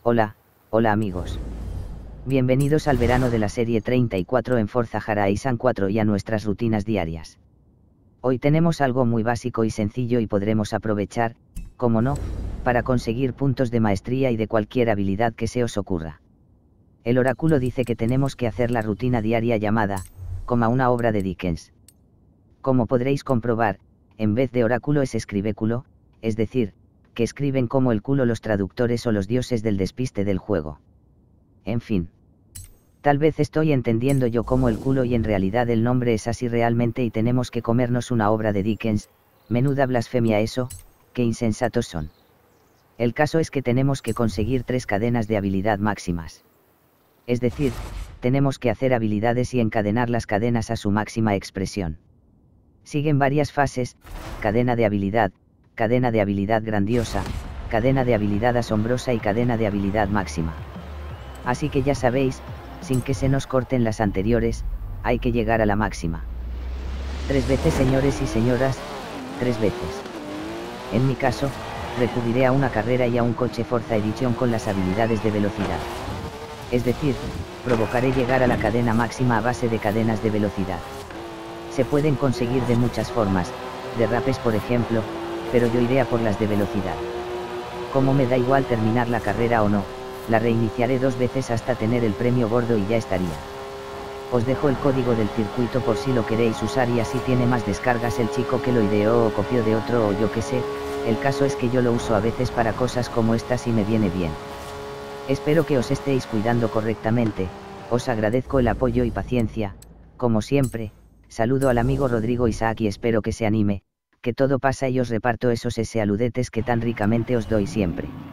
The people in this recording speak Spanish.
Hola, hola amigos. Bienvenidos al verano de la serie 34 en Forza Horizon 4 y a nuestras rutinas diarias. Hoy tenemos algo muy básico y sencillo y podremos aprovechar, como no, para conseguir puntos de maestría y de cualquier habilidad que se os ocurra. El oráculo dice que tenemos que hacer la rutina diaria llamada, como una obra de Dickens. Como podréis comprobar, en vez de oráculo es escribéculo, es decir, que escriben como el culo los traductores o los dioses del despiste del juego. En fin. Tal vez estoy entendiendo yo como el culo y en realidad el nombre es así realmente y tenemos que comernos una obra de Dickens, menuda blasfemia eso, qué insensatos son. El caso es que tenemos que conseguir 3 cadenas de habilidad máximas. Es decir, tenemos que hacer habilidades y encadenar las cadenas a su máxima expresión. Siguen varias fases: cadena de habilidad grandiosa, cadena de habilidad asombrosa y cadena de habilidad máxima. Así que ya sabéis, sin que se nos corten las anteriores, hay que llegar a la máxima. 3 veces, señores y señoras, 3 veces. En mi caso, recurriré a una carrera y a un coche Forza Edition con las habilidades de velocidad. Es decir, provocaré llegar a la cadena máxima a base de cadenas de velocidad. Se pueden conseguir de muchas formas, derrapes por ejemplo, pero yo iré a por las de velocidad. Como me da igual terminar la carrera o no, la reiniciaré 2 veces hasta tener el premio gordo y ya estaría. Os dejo el código del circuito por si lo queréis usar y así tiene más descargas el chico que lo ideó o copió de otro o yo qué sé, el caso es que yo lo uso a veces para cosas como estas y me viene bien. Espero que os estéis cuidando correctamente, os agradezco el apoyo y paciencia, como siempre, saludo al amigo Rodrigo Isaac y espero que se anime, que todo pasa y os reparto esos saludetes que tan ricamente os doy siempre.